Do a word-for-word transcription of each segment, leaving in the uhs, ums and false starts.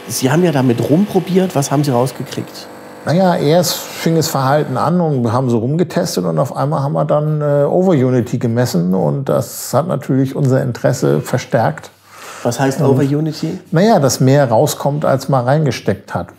Sie haben ja damit rumprobiert. Was haben Sie rausgekriegt? Naja, erst fing das Verhalten an und wir haben so rumgetestet und auf einmal haben wir dann äh, Over-Unity gemessen und das hat natürlich unser Interesse verstärkt. Was heißt Over-Unity? Naja, dass mehr rauskommt, als man reingesteckt hat.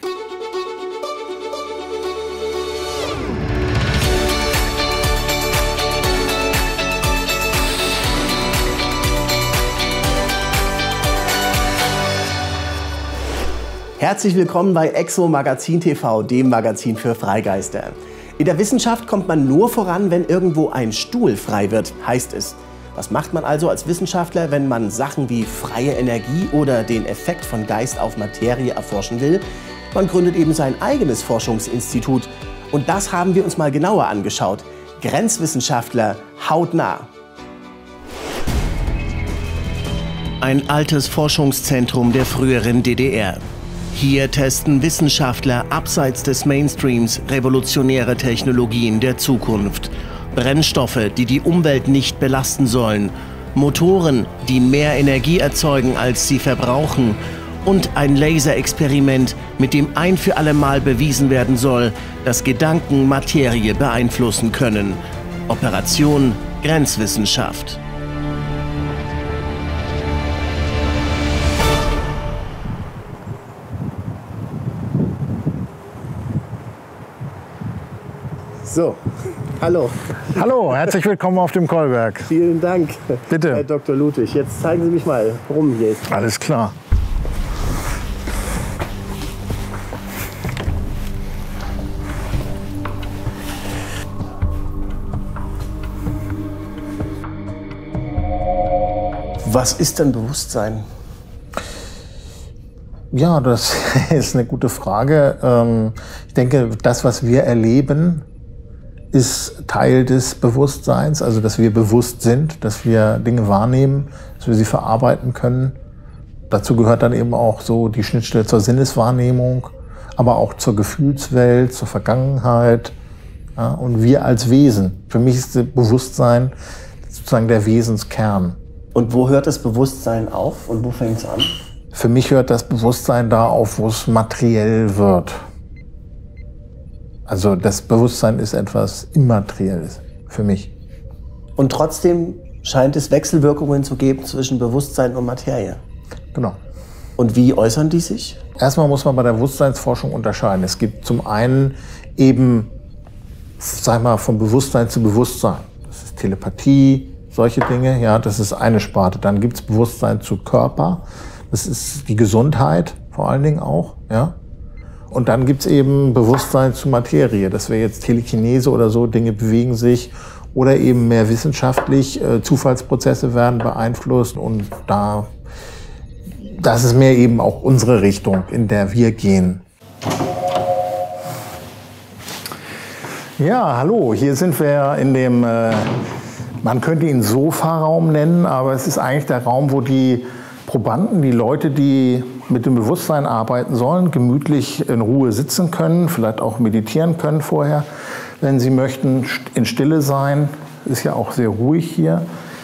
Herzlich willkommen bei Exo Magazin T V, dem Magazin für Freigeister. In der Wissenschaft kommt man nur voran, wenn irgendwo ein Stuhl frei wird, heißt es. Was macht man also als Wissenschaftler, wenn man Sachen wie freie Energie oder den Effekt von Geist auf Materie erforschen will? Man gründet eben sein eigenes Forschungsinstitut. Und das haben wir uns mal genauer angeschaut. Grenzwissenschaftler hautnah. Ein altes Forschungszentrum der früheren D D R. Hier testen Wissenschaftler abseits des Mainstreams revolutionäre Technologien der Zukunft. Brennstoffe, die die Umwelt nicht belasten sollen. Motoren, die mehr Energie erzeugen, als sie verbrauchen. Und ein Laserexperiment, mit dem ein für alle Mal bewiesen werden soll, dass Gedanken Materie beeinflussen können. Operation Grenzwissenschaft. So, hallo. Hallo, herzlich willkommen auf dem Kolberg. Vielen Dank, Bitte. Herr Doktor Ludwig. Jetzt zeigen Sie mich mal rum hier. Alles klar. Was ist denn Bewusstsein? Ja, das ist eine gute Frage. Ich denke, das, was wir erleben, ist Teil des Bewusstseins, also dass wir bewusst sind, dass wir Dinge wahrnehmen, dass wir sie verarbeiten können. Dazu gehört dann eben auch so die Schnittstelle zur Sinneswahrnehmung, aber auch zur Gefühlswelt, zur Vergangenheit, ja, und wir als Wesen. Für mich ist das Bewusstsein sozusagen der Wesenskern. Und wo hört das Bewusstsein auf und wo fängt es an? Für mich hört das Bewusstsein da auf, wo es materiell wird. Also das Bewusstsein ist etwas Immaterielles für mich. Und trotzdem scheint es Wechselwirkungen zu geben zwischen Bewusstsein und Materie. Genau. Und wie äußern die sich? Erstmal muss man bei der Bewusstseinsforschung unterscheiden. Es gibt zum einen eben, sag mal, von Bewusstsein zu Bewusstsein. Das ist Telepathie, solche Dinge. Ja, das ist eine Sparte. Dann gibt es Bewusstsein zu Körper. Das ist die Gesundheit vor allen Dingen auch. Ja. Und dann gibt es eben Bewusstsein zu Materie. Das wäre jetzt Telekinese oder so, Dinge bewegen sich. Oder eben mehr wissenschaftlich, äh, Zufallsprozesse werden beeinflusst. Und da, das ist mehr eben auch unsere Richtung, in der wir gehen. Ja, hallo, hier sind wir in dem, äh, man könnte ihn Sofaraum nennen, aber es ist eigentlich der Raum, wo die Probanden, die Leute, die mit dem Bewusstsein arbeiten sollen, gemütlich in Ruhe sitzen können, vielleicht auch meditieren können vorher, wenn sie möchten, in Stille sein. Ist ja auch sehr ruhig hier.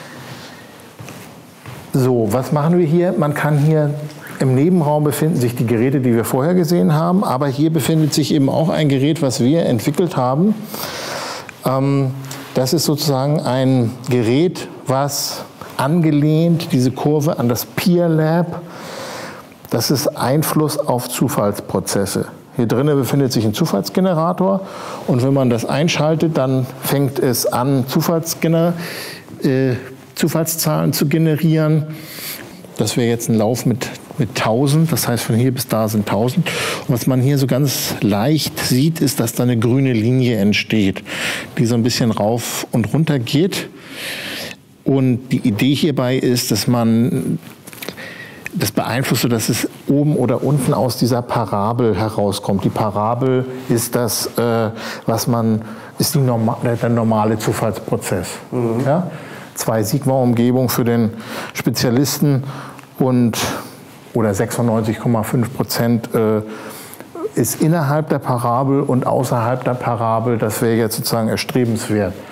So, was machen wir hier? Man kann hier, im Nebenraum befinden sich die Geräte, die wir vorher gesehen haben, aber hier befindet sich eben auch ein Gerät, was wir entwickelt haben. Ähm, das ist sozusagen ein Gerät, was angelehnt, diese Kurve, an das Peer Lab. Das ist Einfluss auf Zufallsprozesse. Hier drinnen befindet sich ein Zufallsgenerator und wenn man das einschaltet, dann fängt es an, Zufallsgener äh, Zufallszahlen zu generieren. Das wäre jetzt ein Lauf mit, mit tausend, das heißt von hier bis da sind tausend. Und was man hier so ganz leicht sieht, ist, dass da eine grüne Linie entsteht, die so ein bisschen rauf und runter geht. Und die Idee hierbei ist, dass man das beeinflusst, dass es oben oder unten aus dieser Parabel herauskommt. Die Parabel ist das, äh, was man, ist die norma der normale Zufallsprozess. Mhm. Ja? Zwei Sigma-Umgebungen für den Spezialisten und oder sechsundneunzig Komma fünf Prozent äh, ist innerhalb der Parabel und außerhalb der Parabel. Das wäre jetzt sozusagen erstrebenswert.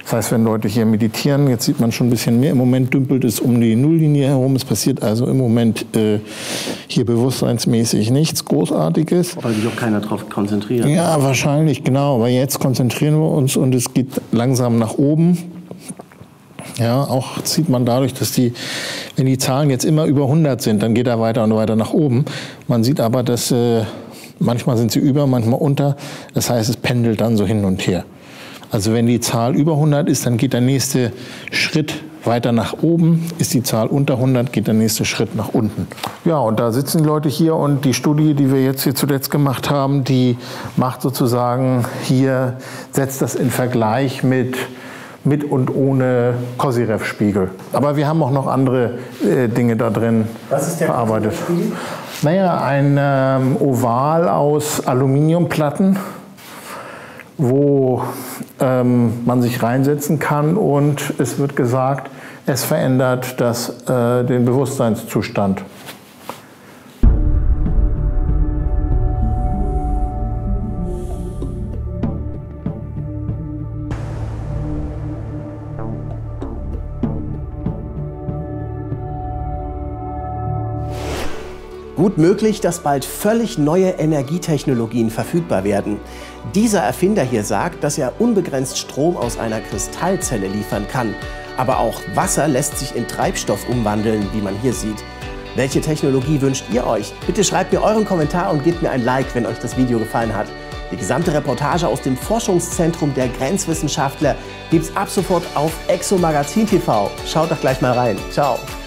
Das heißt, wenn Leute hier meditieren, jetzt sieht man schon ein bisschen mehr, im Moment dümpelt es um die Nulllinie herum. Es passiert also im Moment äh, hier bewusstseinsmäßig nichts Großartiges. Weil sich auch keiner darauf konzentriert. Ja, wahrscheinlich, genau. Aber jetzt konzentrieren wir uns und es geht langsam nach oben. Ja, auch sieht man dadurch, dass die, wenn die Zahlen jetzt immer über hundert sind, dann geht er weiter und weiter nach oben. Man sieht aber, dass äh, manchmal sind sie über, manchmal unter. Das heißt, es pendelt dann so hin und her. Also wenn die Zahl über hundert ist, dann geht der nächste Schritt weiter nach oben. Ist die Zahl unter hundert, geht der nächste Schritt nach unten. Ja, und da sitzen die Leute hier und die Studie, die wir jetzt hier zuletzt gemacht haben, die macht sozusagen hier, setzt das in Vergleich mit mit und ohne Kozyrev-Spiegel. Aber wir haben auch noch andere äh, Dinge da drin Was ist der verarbeitet. Naja, ein ähm, Oval aus Aluminiumplatten, wo ähm, man sich reinsetzen kann und es wird gesagt, es verändert das, äh, den Bewusstseinszustand. Gut möglich, dass bald völlig neue Energietechnologien verfügbar werden. Dieser Erfinder hier sagt, dass er unbegrenzt Strom aus einer Kristallzelle liefern kann. Aber auch Wasser lässt sich in Treibstoff umwandeln, wie man hier sieht. Welche Technologie wünscht ihr euch? Bitte schreibt mir euren Kommentar und gebt mir ein Like, wenn euch das Video gefallen hat. Die gesamte Reportage aus dem Forschungszentrum der Grenzwissenschaftler gibt's ab sofort auf Exo Magazin T V. Schaut doch gleich mal rein. Ciao.